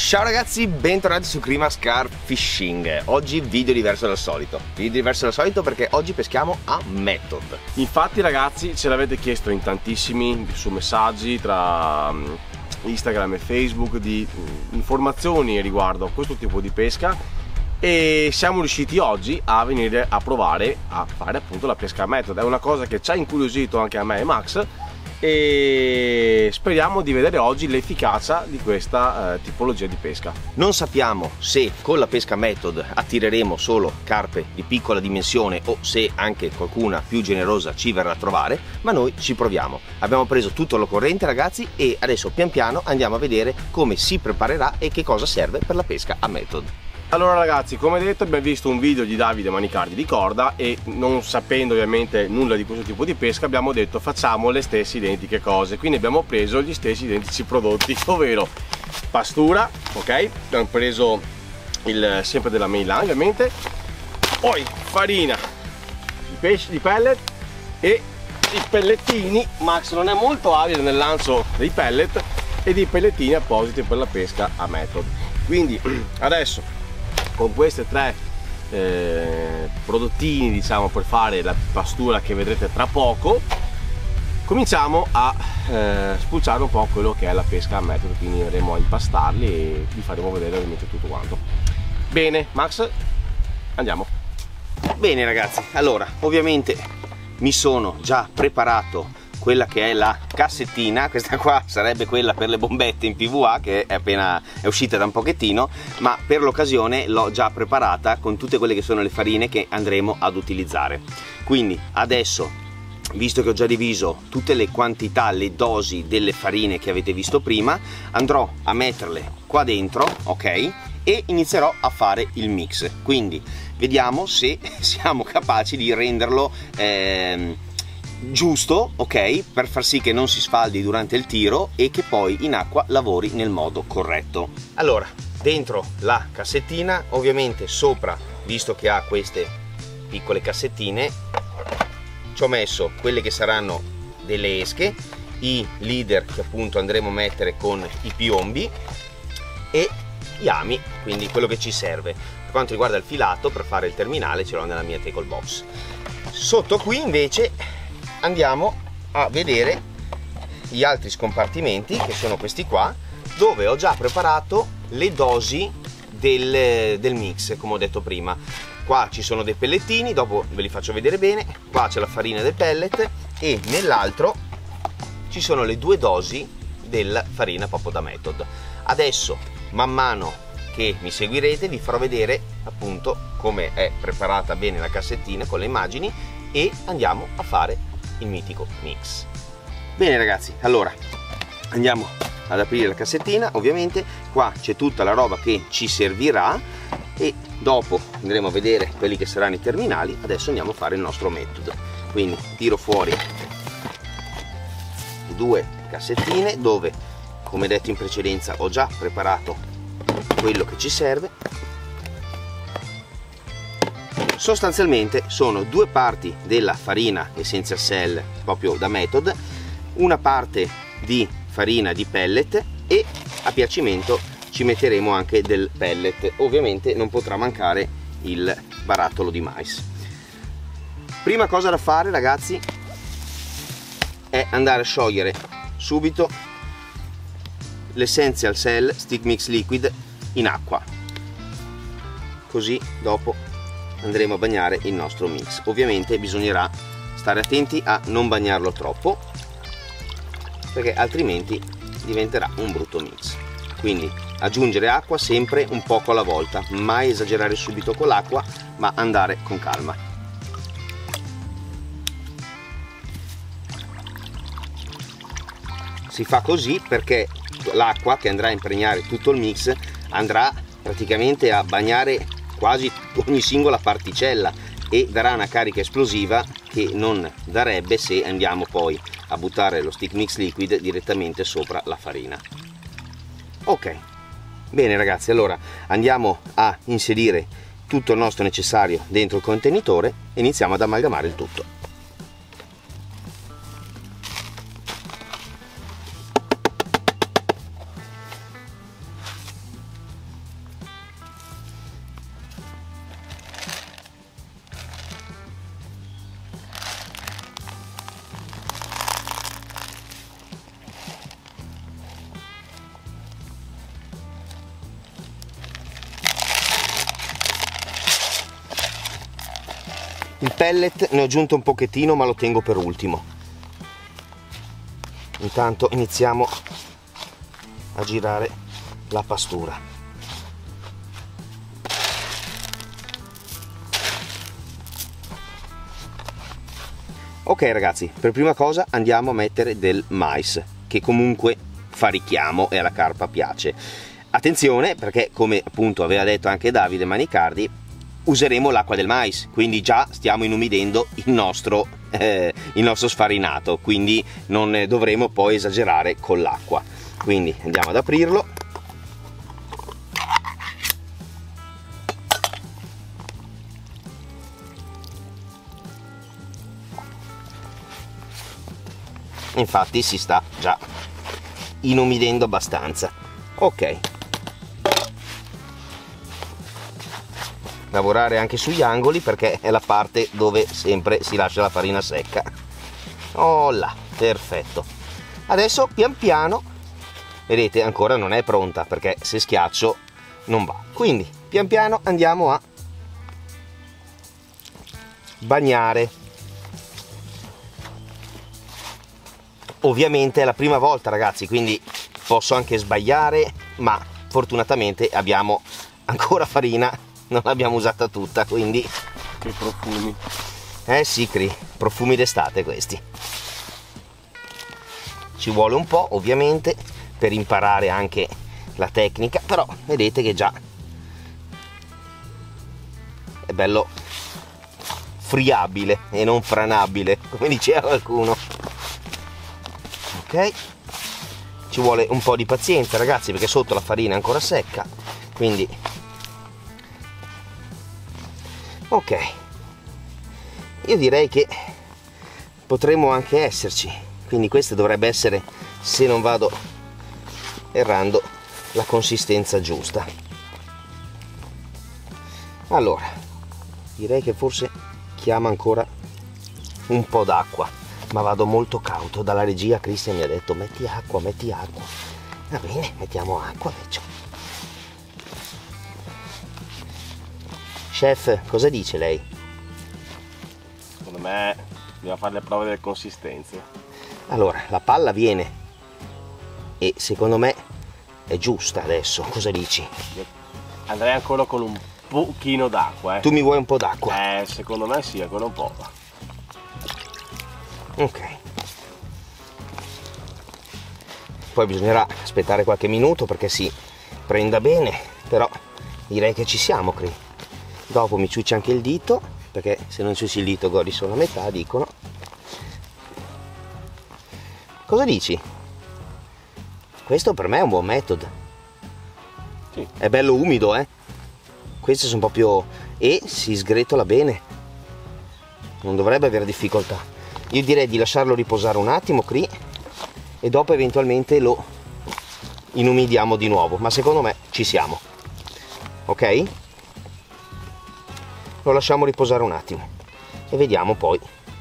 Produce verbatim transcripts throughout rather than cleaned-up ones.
Ciao ragazzi, bentornati su Krimascar Fishing. Oggi video diverso dal solito. Video diverso dal solito perché oggi peschiamo a Method. Infatti ragazzi, ce l'avete chiesto in tantissimi su messaggi tra Instagram e Facebook di informazioni riguardo a questo tipo di pesca, e siamo riusciti oggi a venire a provare a fare appunto la pesca a Method. È una cosa che ci ha incuriosito anche a me e Max, e speriamo di vedere oggi l'efficacia di questa eh, tipologia di pesca. Non sappiamo se con la pesca Method attireremo solo carpe di piccola dimensione o se anche qualcuna più generosa ci verrà a trovare, ma noi ci proviamo. Abbiamo preso tutto l'occorrente ragazzi e adesso pian piano andiamo a vedere come si preparerà e che cosa serve per la pesca a Method. Allora ragazzi, come detto, abbiamo visto un video di Davide Manicardi di corda e non sapendo ovviamente nulla di questo tipo di pesca abbiamo detto facciamo le stesse identiche cose, quindi abbiamo preso gli stessi identici prodotti, ovvero pastura, ok, abbiamo preso il, sempre della Meylan ovviamente, poi farina di pesce, di pellet e i pellettini. Max non è molto abile nel lancio dei pellet e di pellettini appositi per la pesca a Method. Quindi adesso con questi tre eh, prodottini, diciamo, per fare la pastura che vedrete tra poco, cominciamo a eh, spulciare un po' quello che è la pesca a Method. Quindi andremo a impastarli e vi faremo vedere ovviamente tutto quanto. Bene Max, andiamo. Bene ragazzi, allora ovviamente mi sono già preparato quella che è la cassettina. Questa qua sarebbe quella per le bombette in P V A che è appena è uscita da un pochettino, ma per l'occasione l'ho già preparata con tutte quelle che sono le farine che andremo ad utilizzare. Quindi adesso, visto che ho già diviso tutte le quantità, le dosi delle farine che avete visto prima, andrò a metterle qua dentro, ok, e inizierò a fare il mix. Quindi vediamo se siamo capaci di renderlo ehm, giusto, ok, per far sì che non si sfaldi durante il tiro e che poi in acqua lavori nel modo corretto. Allora, dentro la cassettina, ovviamente sopra, visto che ha queste piccole cassettine, ci ho messo quelle che saranno delle esche, i leader che appunto andremo a mettere con i piombi e gli ami, quindi quello che ci serve. Per quanto riguarda il filato, per fare il terminale ce l'ho nella mia tackle box. Sotto qui invece andiamo a vedere gli altri scompartimenti, che sono questi qua, dove ho già preparato le dosi del, del mix, come ho detto prima. Qua ci sono dei pellettini, dopo ve li faccio vedere bene. Qua c'è la farina del pellet e nell'altro ci sono le due dosi della farina proprio da Method. Adesso man mano che mi seguirete vi farò vedere appunto come è preparata bene la cassettina con le immagini e andiamo a fare il mitico mix. Bene ragazzi, allora andiamo ad aprire la cassettina. Ovviamente qua c'è tutta la roba che ci servirà e dopo andremo a vedere quelli che saranno i terminali. Adesso andiamo a fare il nostro metodo. Quindi tiro fuori due cassettine dove, come detto in precedenza, ho già preparato quello che ci serve. Sostanzialmente sono due parti della farina Essential Cell proprio da Method, una parte di farina di pellet e a piacimento ci metteremo anche del pellet. Ovviamente non potrà mancare il barattolo di mais. Prima cosa da fare ragazzi è andare a sciogliere subito l'Essential Cell Stick Mix Liquid in acqua, così dopo andremo a bagnare il nostro mix. Ovviamente bisognerà stare attenti a non bagnarlo troppo perché altrimenti diventerà un brutto mix. Quindi aggiungere acqua sempre un poco alla volta, mai esagerare subito con l'acqua ma andare con calma. Si fa così perché l'acqua che andrà a impregnare tutto il mix andrà praticamente a bagnare quasi ogni singola particella e darà una carica esplosiva che non darebbe se andiamo poi a buttare lo stick mix liquid direttamente sopra la farina. Ok, bene ragazzi, allora andiamo a inserire tutto il nostro necessario dentro il contenitore e iniziamo ad amalgamare il tutto. Il pellet ne ho aggiunto un pochettino, ma lo tengo per ultimo. Intanto iniziamo a girare la pastura. Ok ragazzi, per prima cosa andiamo a mettere del mais, che comunque fa richiamo e alla carpa piace. Attenzione, perché come appunto aveva detto anche Davide Manicardi, useremo l'acqua del mais, quindi già stiamo inumidendo il nostro, eh, il nostro sfarinato, quindi non dovremo poi esagerare con l'acqua. Quindi andiamo ad aprirlo. Infatti si sta già inumidendo abbastanza. Ok, lavorare anche sugli angoli perché è la parte dove sempre si lascia la farina secca. Oh là, perfetto. Adesso pian piano, vedete ancora non è pronta perché se schiaccio non va, quindi pian piano andiamo a bagnare. Ovviamente è la prima volta ragazzi, quindi posso anche sbagliare, ma fortunatamente abbiamo ancora farina, non l'abbiamo usata tutta, quindi... Che profumi! Eh sì, Cri, profumi d'estate questi. Ci vuole un po' ovviamente per imparare anche la tecnica, però vedete che già è bello friabile e non franabile, come diceva qualcuno. Ok, ci vuole un po' di pazienza ragazzi perché sotto la farina è ancora secca, quindi ok, io direi che potremmo anche esserci, quindi questa dovrebbe essere, se non vado errando, la consistenza giusta. Allora direi che forse chiama ancora un po' d'acqua, ma vado molto cauto. Dalla regia Cristian mi ha detto metti acqua, metti acqua. Va bene, mettiamo acqua invece. Chef, cosa dice lei? Secondo me bisogna fare le prove delle consistenze. Allora, la palla viene e secondo me è giusta adesso, cosa dici? Andrei ancora con un pochino d'acqua, eh. Tu mi vuoi un po' d'acqua? Eh, secondo me sì, ancora un po'. Ok, poi bisognerà aspettare qualche minuto perché si prenda bene, però direi che ci siamo qui. Dopo mi ciucci anche il dito, perché se non ciucci il dito godi solo a metà, dicono. Cosa dici? Questo per me è un buon metodo. Sì. È bello umido, eh? Questo sono proprio... e si sgretola bene, non dovrebbe avere difficoltà. Io direi di lasciarlo riposare un attimo qui e dopo eventualmente lo inumidiamo di nuovo, ma secondo me ci siamo. Ok? Lo lasciamo riposare un attimo e vediamo poi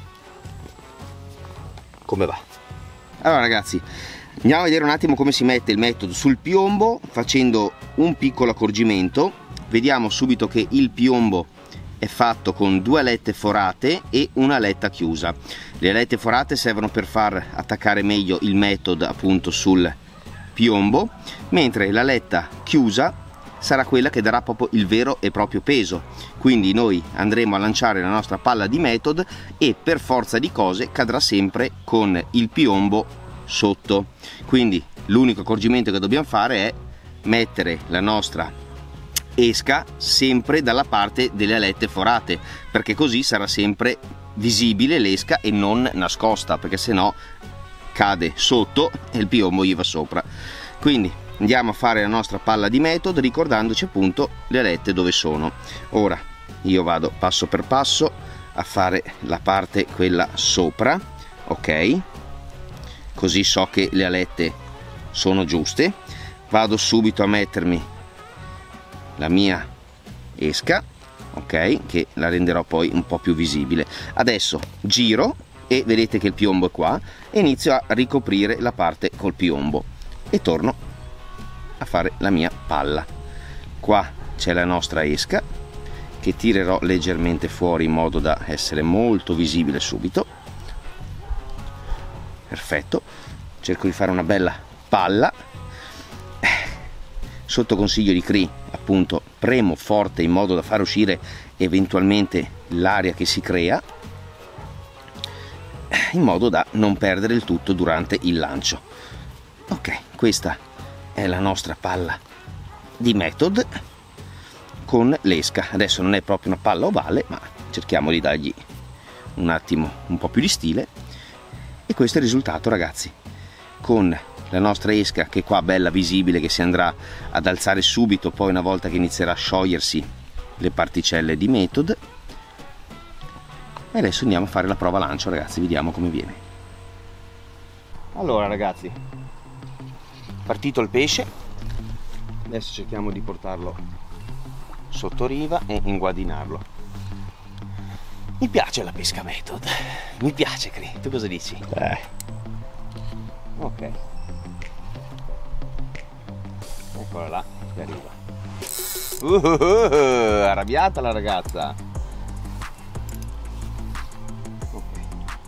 come va. Allora ragazzi, andiamo a vedere un attimo come si mette il metodo sul piombo facendo un piccolo accorgimento. Vediamo subito che il piombo è fatto con due alette forate e una aletta chiusa. Le alette forate servono per far attaccare meglio il metodo appunto sul piombo, mentre la aletta chiusa sarà quella che darà proprio il vero e proprio peso. Quindi noi andremo a lanciare la nostra palla di method e per forza di cose cadrà sempre con il piombo sotto. Quindi l'unico accorgimento che dobbiamo fare è mettere la nostra esca sempre dalla parte delle alette forate, perché così sarà sempre visibile l'esca e non nascosta, perché se no cade sotto e il piombo gli va sopra. Quindi andiamo a fare la nostra palla di metodo ricordandoci appunto le alette dove sono. Ora io vado passo per passo a fare la parte quella sopra, ok, così so che le alette sono giuste. Vado subito a mettermi la mia esca, ok, che la renderò poi un po' più visibile. Adesso giro e vedete che il piombo è qua e inizio a ricoprire la parte col piombo e torno a fare la mia palla. Qua c'è la nostra esca che tirerò leggermente fuori in modo da essere molto visibile subito. Perfetto, cerco di fare una bella palla. Sotto consiglio di Cree, appunto, premo forte in modo da far uscire eventualmente l'aria che si crea, in modo da non perdere il tutto durante il lancio. Ok, questa è la nostra palla di Method con l'esca. Adesso non è proprio una palla ovale, ma cerchiamo di dargli un attimo un po' più di stile, e questo è il risultato, ragazzi, con la nostra esca che qua bella visibile, che si andrà ad alzare subito poi una volta che inizierà a sciogliersi le particelle di Method. E adesso andiamo a fare la prova lancio, ragazzi, vediamo come viene. Allora, ragazzi, partito il pesce, adesso cerchiamo di portarlo sotto riva e inguadinarlo. Mi piace la pesca Method, mi piace, Cree, tu cosa dici? Eh. Ok, eccola là che arriva. Uh, uh, uh, arrabbiata la ragazza. Okay.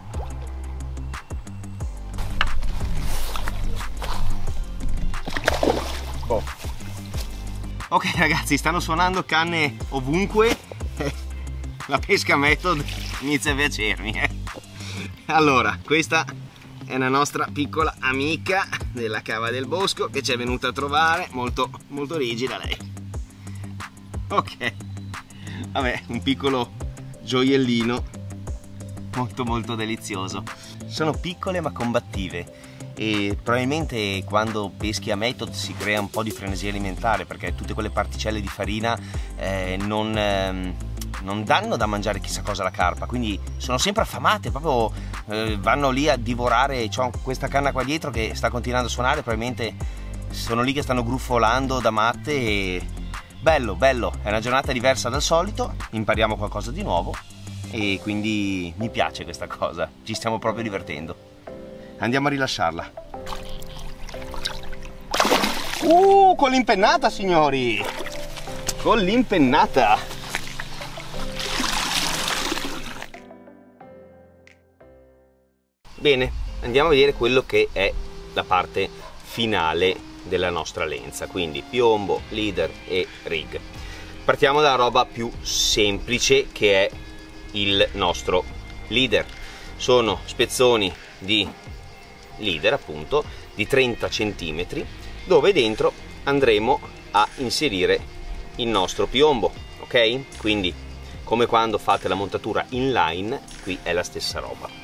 Oh. Ok, ragazzi, stanno suonando canne ovunque. La pesca Method inizia a piacermi, eh. Allora, questa è una nostra piccola amica della cava del bosco che ci è venuta a trovare, molto, molto rigida lei. Ok, vabbè, un piccolo gioiellino molto molto delizioso. Sono piccole ma combattive, e probabilmente quando peschi a Method si crea un po' di frenesia alimentare, perché tutte quelle particelle di farina eh, non... Ehm, non danno da mangiare chissà cosa alla carpa, quindi sono sempre affamate, proprio eh, vanno lì a divorare. C'ho questa canna qua dietro che sta continuando a suonare, probabilmente sono lì che stanno gruffolando da matte. E bello, bello, è una giornata diversa dal solito, impariamo qualcosa di nuovo e quindi mi piace questa cosa, ci stiamo proprio divertendo. Andiamo a rilasciarla. Uh, con l'impennata, signori, con l'impennata. Bene, andiamo a vedere quello che è la parte finale della nostra lenza, quindi piombo, leader e rig. Partiamo dalla roba più semplice, che è il nostro leader. Sono spezzoni di leader, appunto, di trenta centimetri, dove dentro andremo a inserire il nostro piombo, ok? Quindi, come quando fate la montatura inline, qui è la stessa roba.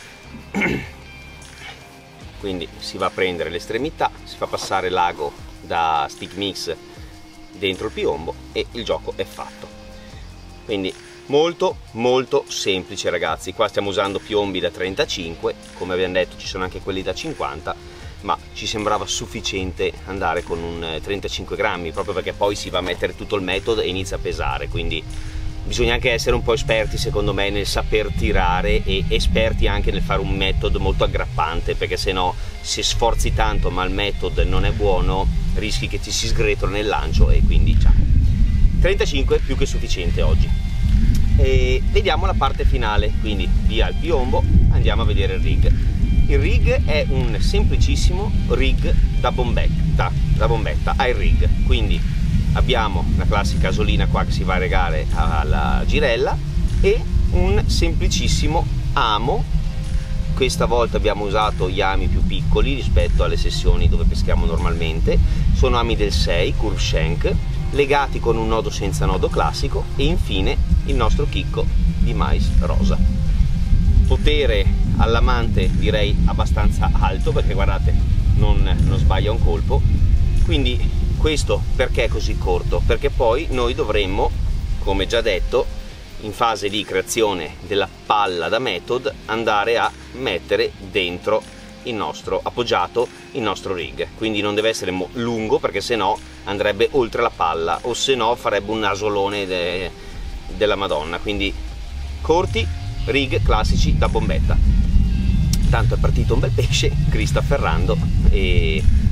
Quindi si va a prendere l'estremità, si fa passare l'ago da stick mix dentro il piombo e il gioco è fatto. Quindi molto molto semplice, ragazzi. Qua stiamo usando piombi da trentacinque, come abbiamo detto ci sono anche quelli da cinquanta, ma ci sembrava sufficiente andare con un trentacinque grammi, proprio perché poi si va a mettere tutto il Method e inizia a pesare, quindi bisogna anche essere un po' esperti, secondo me, nel saper tirare, e esperti anche nel fare un Method molto aggrappante, perché se no, se sforzi tanto ma il Method non è buono, rischi che ti si sgretola nel lancio, e quindi ciao. trentacinque più che sufficiente oggi. E vediamo la parte finale, quindi via il piombo, andiamo a vedere il rig. Il rig è un semplicissimo rig da bombetta, da bombetta ai rig, quindi abbiamo la classica casolina qua che si va a legare alla girella e un semplicissimo amo. Questa volta abbiamo usato gli ami più piccoli rispetto alle sessioni dove peschiamo normalmente. Sono ami del sei curve shank, legati con un nodo senza nodo classico, e infine il nostro chicco di mais rosa. Potere all'amante direi abbastanza alto, perché guardate, non, non sbaglia un colpo. Quindi questo perché è così corto? Perché poi noi dovremmo, come già detto, in fase di creazione della palla da Method, andare a mettere dentro il nostro, appoggiato il nostro rig. Quindi non deve essere lungo, perché se no andrebbe oltre la palla, o se no farebbe un nasolone de, della Madonna. Quindi corti, rig classici da bombetta. Tanto è partito un bel pesce, Cree sta afferrando, e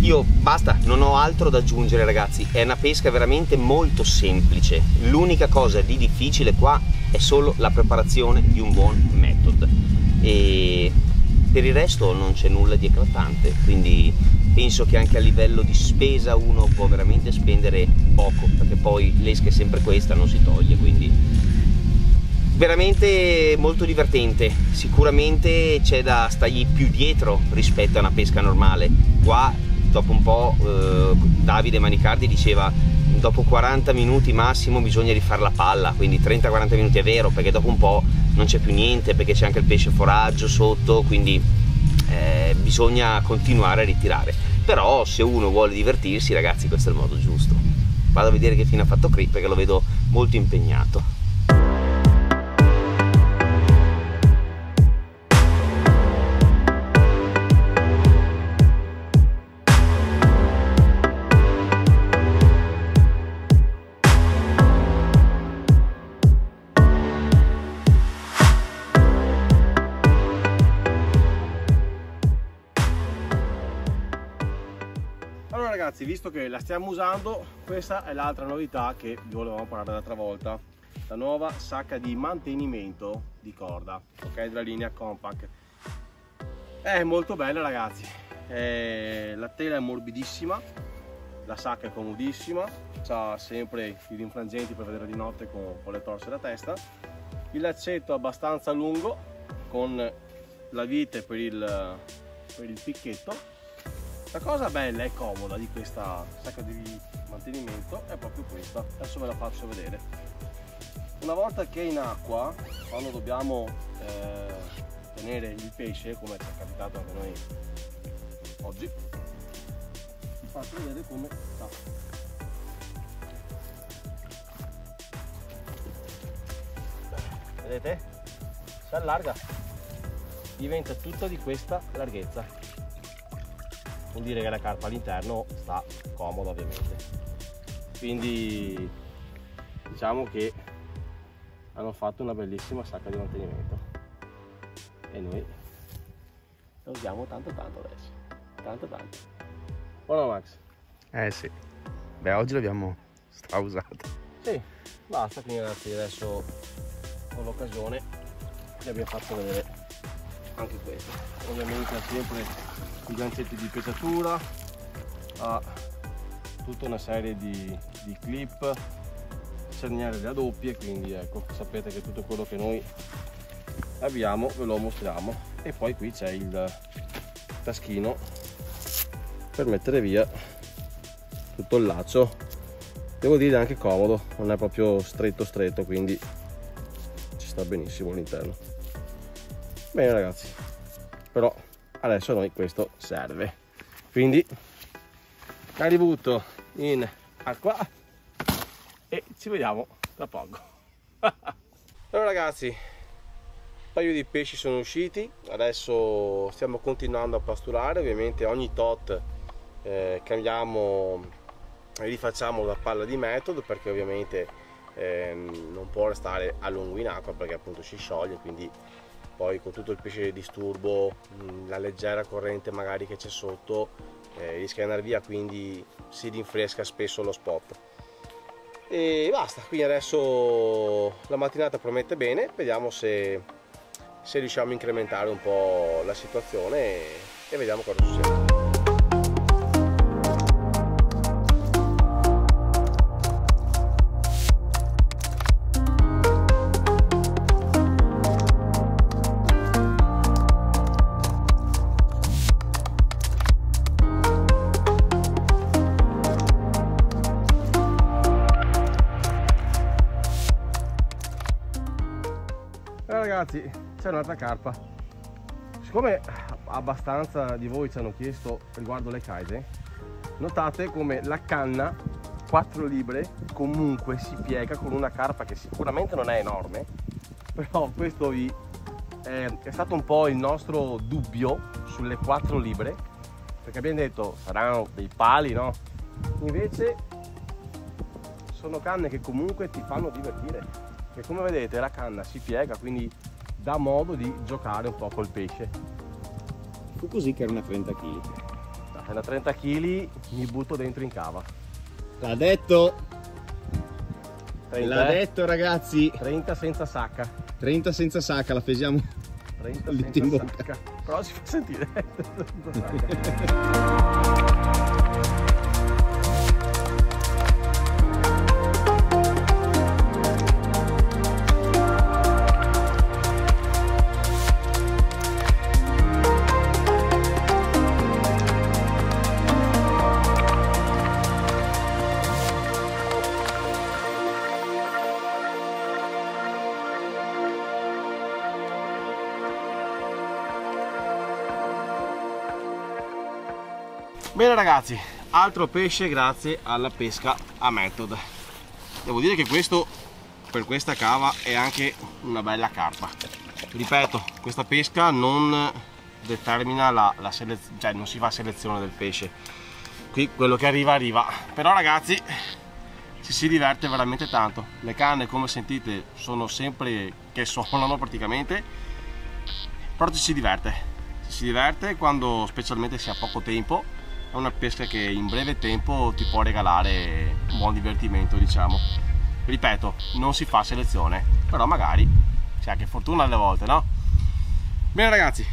io basta, non ho altro da aggiungere ragazzi, è una pesca veramente molto semplice, l'unica cosa di difficile qua è solo la preparazione di un buon method e per il resto non c'è nulla di eclatante, quindi penso che anche a livello di spesa uno può veramente spendere poco, perché poi l'esca è sempre questa, non si toglie, quindi veramente molto divertente. Sicuramente c'è da stargli più dietro rispetto a una pesca normale. Qua dopo un po' eh, Davide Manicardi diceva dopo quaranta minuti massimo bisogna rifare la palla, quindi trenta quaranta minuti è vero, perché dopo un po' non c'è più niente, perché c'è anche il pesce foraggio sotto, quindi eh, bisogna continuare a ritirare. Però se uno vuole divertirsi ragazzi, questo è il modo giusto. Vado a vedere che fine ha fatto Crip, perché lo vedo molto impegnato. Ragazzi, visto che la stiamo usando, questa è l'altra novità che vi volevamo parlare l'altra volta, la nuova sacca di mantenimento di corda, ok, della linea Compact. È molto bella ragazzi, è... la tela è morbidissima, la sacca è comodissima, ha sempre i rinfrangenti per vedere di notte con, con le torce da testa, il laccetto è abbastanza lungo con la vite per il, per il picchetto. La cosa bella e comoda di questa sacca di mantenimento è proprio questa, adesso ve la faccio vedere. Una volta che è in acqua, quando dobbiamo eh, tenere il pesce, come ci è capitato anche noi oggi, vi faccio vedere come sta. Vedete? Si allarga, diventa tutta di questa larghezza. Vuol dire che la carpa all'interno sta comoda ovviamente, quindi diciamo che hanno fatto una bellissima sacca di mantenimento e noi la usiamo tanto tanto adesso, tanto tanto. Buono Max? Eh sì, beh oggi l'abbiamo strausata. Sì, basta, quindi ragazzi adesso con l'occasione vi abbiamo fatto vedere anche questo. Ovviamente ha sempre i gancetti di pesatura, ha tutta una serie di, di clip, cerniere da doppie, quindi ecco, sapete che tutto quello che noi abbiamo ve lo mostriamo. E poi qui c'è il taschino per mettere via tutto il laccio, devo dire anche comodo, non è proprio stretto stretto, quindi ci sta benissimo all'interno. Bene ragazzi, però adesso a noi questo serve, quindi la ributto in acqua e ci vediamo tra poco. Allora ragazzi, un paio di pesci sono usciti, adesso stiamo continuando a pasturare, ovviamente ogni tot eh, cambiamo e rifacciamo la palla di metodo, perché ovviamente eh, non può restare a lungo in acqua perché appunto si scioglie, quindi poi con tutto il pesce di disturbo, la leggera corrente magari che c'è sotto eh, rischia di andare via, quindi si rinfresca spesso lo spot. E basta, quindi adesso la mattinata promette bene, vediamo se, se riusciamo a incrementare un po' la situazione e, e vediamo cosa succede. Ragazzi, c'è un'altra carpa. Siccome abbastanza di voi ci hanno chiesto riguardo le caise, notate come la canna quattro libre comunque si piega con una carpa che sicuramente non è enorme, però questo vi è, è stato un po' il nostro dubbio sulle quattro libre, perché abbiamo detto saranno dei pali, no? Invece sono canne che comunque ti fanno divertire. E come vedete la canna si piega, quindi dà modo di giocare un po' col pesce. Fu così che era una trenta chili. è da trenta chili, mi butto dentro in cava. L'ha detto! trenta, L'ha detto ragazzi! trenta senza sacca. trenta senza sacca, la pesiamo trenta lì in bocca. sacca. Però si fa sentire. Bene ragazzi, altro pesce grazie alla pesca a method. Devo dire che questo, per questa cava, è anche una bella carpa. Ripeto, questa pesca non determina la, la selezione, cioè non si fa selezione del pesce. Qui quello che arriva arriva. Però ragazzi, ci si diverte veramente tanto. Le canne, come sentite, sono sempre che suonano praticamente, però ci si diverte. Ci si diverte quando specialmente si ha poco tempo. È una pesca che in breve tempo ti può regalare un buon divertimento, diciamo. Ripeto, non si fa selezione, però magari c'è anche fortuna alle volte, no? Bene ragazzi,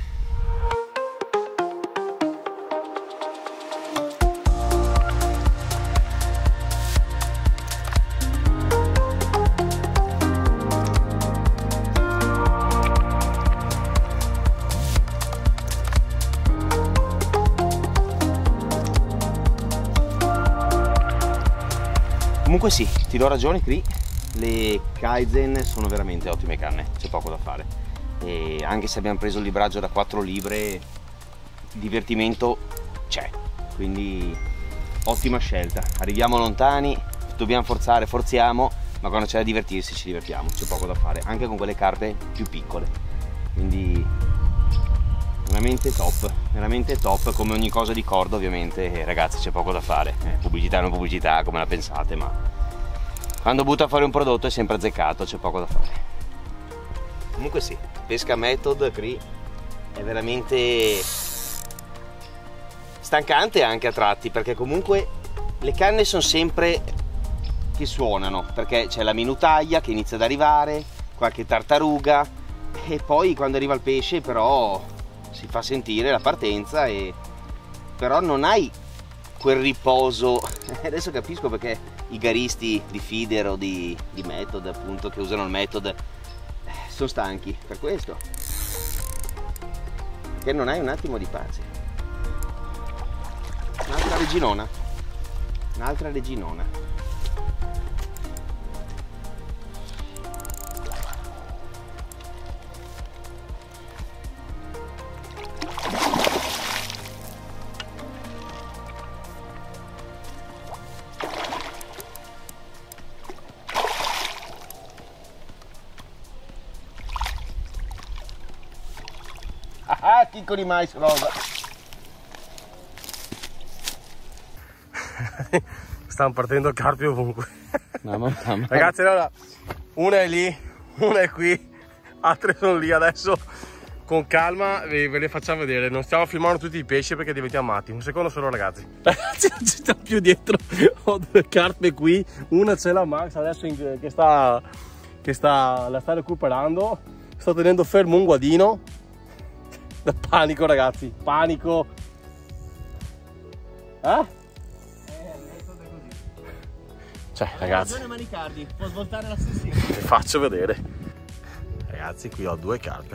Comunque sì, ti do ragione Cri, le Kaizen sono veramente ottime canne, c'è poco da fare. E anche se abbiamo preso il libraggio da quattro libre, divertimento c'è, quindi ottima scelta. Arriviamo lontani, dobbiamo forzare, forziamo, ma quando c'è da divertirsi ci divertiamo, c'è poco da fare, anche con quelle carpe più piccole. Quindi veramente top, veramente top, come ogni cosa di corda ovviamente, eh, ragazzi c'è poco da fare, eh, pubblicità non pubblicità come la pensate, ma quando butta fuori un prodotto è sempre azzeccato, c'è poco da fare. Comunque sì, pesca method Cri è veramente stancante anche a tratti, perché comunque le canne sono sempre che suonano, perché c'è la minutaglia che inizia ad arrivare, qualche tartaruga, e poi quando arriva il pesce però si fa sentire la partenza, e però non hai quel riposo. Adesso capisco perché i garisti di feeder o di, di method, appunto, che usano il method, sono stanchi per questo, perché non hai un attimo di pace. Un'altra reginona, un'altra reginona. Ah, chicco di mais rosa. stanno partendo carpi ovunque. Mamma, mamma. Ragazzi, allora, una è lì, una è qui, altre sono lì. Adesso con calma ve, ve le facciamo vedere. Non stiamo filmando tutti i pesci perché diventiamo matti. Un secondo solo ragazzi. Ragazzi, non ci sta più dietro. Ho due carpe qui, una c'è la Max adesso in, che sta che sta la sta recuperando. Sto tenendo fermo un guadino. Da panico ragazzi, panico. Eh? Cioè ragazzi, Manicardi, può svoltare la sessione. vi faccio vedere. Ragazzi, qui ho due carpe.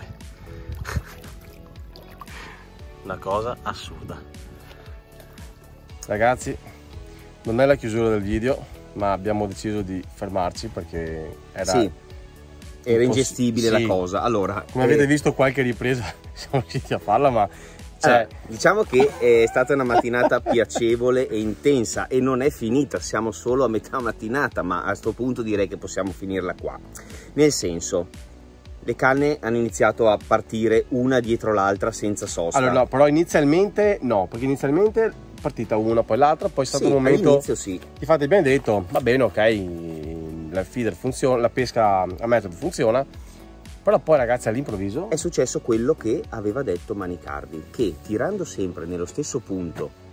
Una cosa assurda. Ragazzi, non è la chiusura del video, ma abbiamo deciso di fermarci perché era, sì, era ingestibile sì. la cosa. Allora, come eh... avete visto qualche ripresa siamo riusciti a farla, ma cioè... allora, diciamo che è stata una mattinata piacevole e intensa e non è finita, siamo solo a metà mattinata, ma a sto punto direi che possiamo finirla qua. Nel senso, le canne hanno iniziato a partire una dietro l'altra senza sosta. Allora no, però inizialmente no, perché inizialmente è partita una, poi l'altra, poi è stato sì, un momento... all'inizio sì. Infatti abbiamo detto, va bene, ok, la feeder funziona, la pesca a metodo funziona, però poi ragazzi all'improvviso è successo quello che aveva detto Manicardi, che tirando sempre nello stesso punto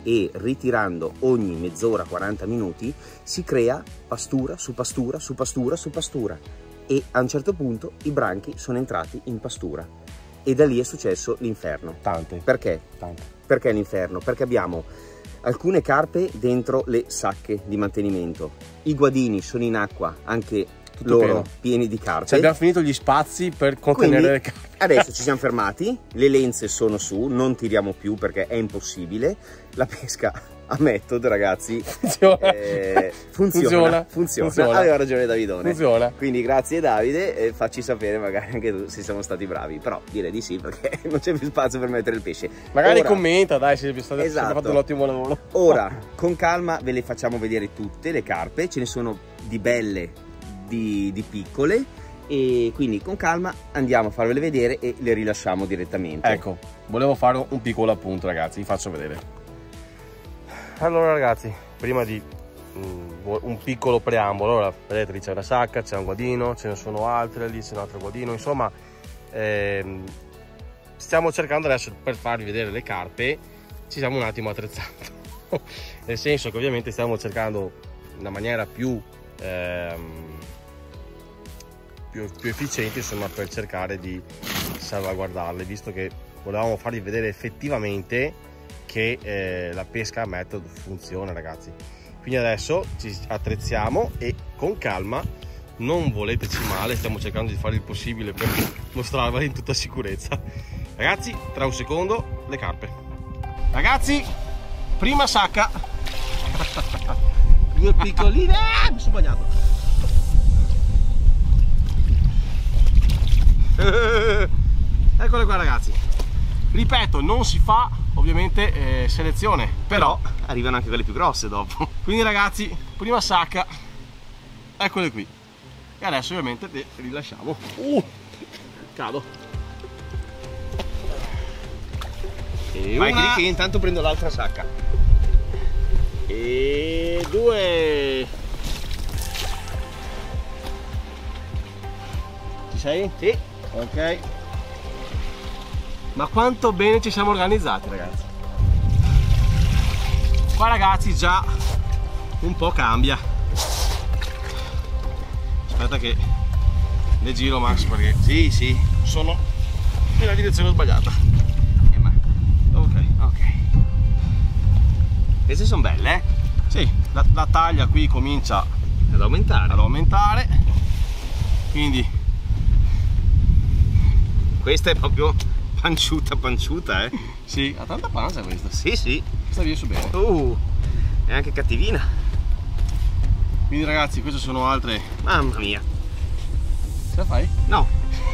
e ritirando ogni mezz'ora, quaranta minuti, si crea pastura su pastura su pastura su pastura e a un certo punto i branchi sono entrati in pastura e da lì è successo l'inferno. Tante. Perché? Tante. Perché l'inferno? Perché abbiamo alcune carpe dentro le sacche di mantenimento, i guadini sono in acqua, anche tutto loro pieno, pieni di carpe. cioè abbiamo finito gli spazi per contenere Quindi, le carpe. Adesso ci siamo fermati, le lenze sono su, non tiriamo più perché è impossibile. La pesca a metodo, ragazzi, funziona. Eh, funziona, funziona, funziona. funziona. Aveva ragione Davidone. Funziona. Quindi grazie Davide, e facci sapere magari anche tu se siamo stati bravi, però direi di sì perché non c'è più spazio per mettere il pesce. Magari Ora, commenta, dai, se state esatto. fatto un ottimo lavoro. Ora, con calma ve le facciamo vedere tutte le carpe, ce ne sono di belle, di, di piccole, e quindi con calma andiamo a farvele vedere e le rilasciamo direttamente. Ecco, volevo fare un piccolo appunto, ragazzi, vi faccio vedere. Allora ragazzi, prima di mm, un piccolo preambolo, allora, vedete lì c'è una sacca, c'è un guadino, ce ne sono altre, lì c'è un altro guadino, insomma ehm, stiamo cercando adesso, per farvi vedere le carpe, ci stiamo un attimo attrezzando, nel senso che ovviamente stiamo cercando una maniera più, ehm, più, più efficiente, insomma, per cercare di salvaguardarle, visto che volevamo farvi vedere effettivamente che eh, la pesca a metodo funziona, ragazzi. Quindi adesso ci attrezziamo e con calma, non voleteci male, stiamo cercando di fare il possibile per mostrarvela in tutta sicurezza. Ragazzi, tra un secondo le carpe. Ragazzi, prima sacca. Due piccoline, ah, mi sono bagnato. Eccole qua, ragazzi. Ripeto, non si fa ovviamente eh, selezione, però arrivano anche quelle più grosse dopo. quindi ragazzi, prima sacca, eccole qui, e adesso ovviamente le rilasciamo. Uh, cado. E Vai una, che intanto prendo l'altra sacca. e due. Ci sei? Sì. Ok. Ma quanto bene ci siamo organizzati, ragazzi. Qua ragazzi già un po' cambia. Aspetta che le giro, Max, perché Sì, sì. sono nella direzione sbagliata. Eh, ma... Ok. Ok. Queste sono belle, eh? Sì, la, la taglia qui comincia Ad aumentare. ad aumentare. Quindi Questa è proprio panciuta, panciuta, eh? sì, ha tanta pancia questa. Sì, sì. Sta via su bene. Uh, è anche cattivina. Quindi ragazzi, queste sono altre. Mamma mia. Ce la fai? No.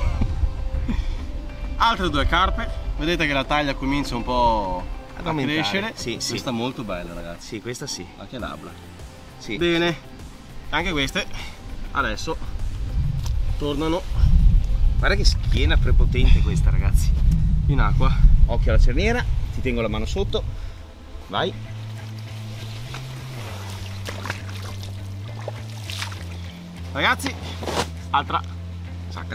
Altre due carpe. Vedete che la taglia comincia un po' Ad a aumentare. crescere. Sì, sì. Questa è molto bella, ragazzi. Sì, questa sì. Anche l'abbla. Sì. Bene. Anche queste adesso tornano Guarda che schiena prepotente questa, ragazzi. in acqua. Occhio alla cerniera, ti tengo la mano sotto. Vai. Ragazzi, altra sacca.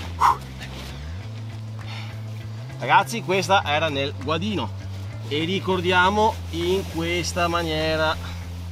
Ragazzi, questa era nel guadino e ricordiamo in questa maniera.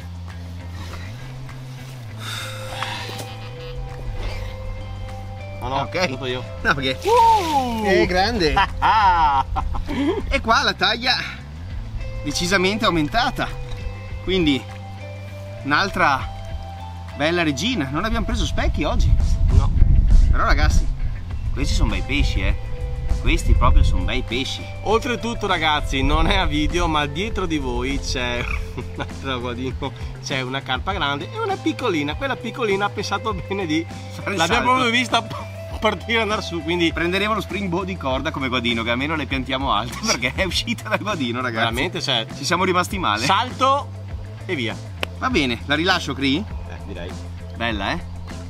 No, no, Ok. tutto io. No, perché Uh! è grande. Ah! E qua la taglia decisamente aumentata. Quindi un'altra bella regina. Non abbiamo preso specchi oggi. No. Però ragazzi, questi sono bei pesci, eh. Questi proprio sono bei pesci. Oltretutto ragazzi, non è a video, ma dietro di voi c'è un altro guadino, c'è una carpa grande e una piccolina. Quella piccolina ha pensato bene di Fare il l'abbiamo salto. proprio vista partire e andare su, quindi Prenderemo lo springboard di corda come guadino, che almeno le piantiamo alte, perché è uscita dal guadino, ragazzi. veramente, cioè, Ci siamo rimasti male. salto e via. Va bene, la rilascio, Cri? Eh, direi. Bella, eh?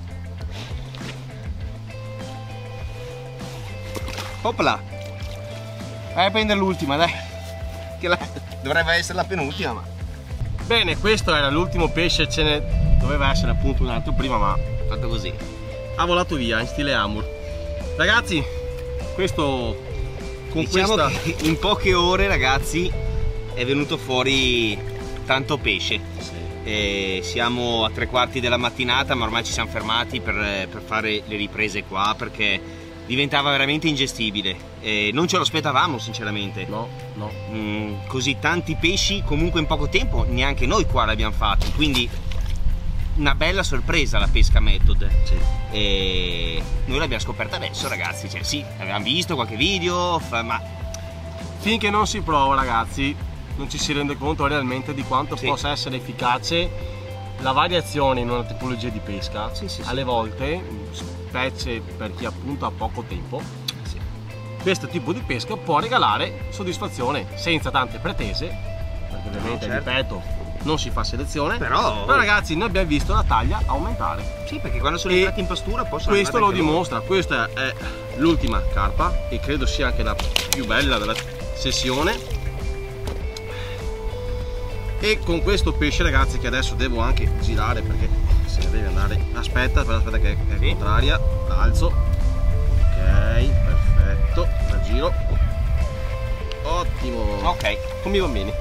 Opla! Vai a prendere l'ultima, dai. Che la... dovrebbe essere la penultima, ma... Bene, questo era l'ultimo pesce, ce ne doveva essere appunto un altro prima, ma fatto così. ha volato via in stile Amur. Ragazzi, questo con Diciamo questa che in poche ore, ragazzi, è venuto fuori tanto pesce. Sì. E siamo a tre quarti della mattinata, ma ormai ci siamo fermati per, per fare le riprese qua perché diventava veramente ingestibile e non ce lo aspettavamo sinceramente. No, no. Mm, così tanti pesci comunque in poco tempo neanche noi qua l'abbiamo fatti, quindi una bella sorpresa la pesca method. Sì. E noi l'abbiamo scoperta adesso, ragazzi, cioè sì, avevamo visto qualche video, ma finché non si prova, ragazzi, non ci si rende conto realmente di quanto sì. possa essere efficace la variazione in una tipologia di pesca. Sì, sì, alle sì. volte, specie per chi appunto ha poco tempo, sì. questo tipo di pesca può regalare soddisfazione senza tante pretese, perché ovviamente, no, certo. ripeto, non si fa selezione, però... però ragazzi, noi abbiamo visto la taglia aumentare. Sì, perché quando sono entrati in pastura possono... Questo lo dimostra, loro. Questa è l'ultima carpa e credo sia anche la più bella della sessione. E con questo pesce, ragazzi, che adesso devo anche girare perché se ne deve andare. Aspetta, aspetta che è sì. contraria, alzo. Ok, perfetto, la giro. Ottimo. Ok, come i bambini.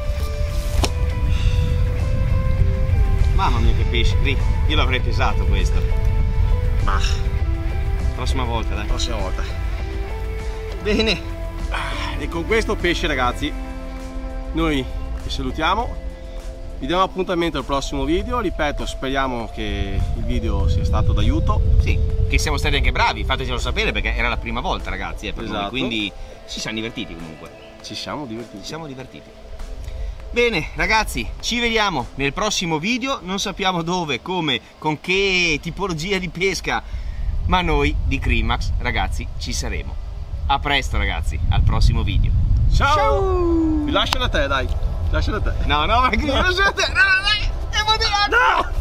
Mamma mia che pesce, io l'avrei pesato questo. Ma prossima volta, dai. Prossima volta. Bene. E con questo pesce, ragazzi, noi vi salutiamo. Vi diamo appuntamento al prossimo video. Ripeto, speriamo che il video sia stato d'aiuto. Sì, che siamo stati anche bravi, fatecelo sapere perché era la prima volta, ragazzi, eh, per esatto. noi, quindi ci siamo divertiti comunque. Ci siamo divertiti. Ci siamo divertiti. Bene ragazzi, ci vediamo nel prossimo video, non sappiamo dove, come, con che tipologia di pesca, ma noi di Creamax, ragazzi, ci saremo. A presto ragazzi, al prossimo video. Ciao! Ciao! Vi lascio da te, dai. Lascio da te. No, no, perché io lascio da te. No, dai! Devo dire no!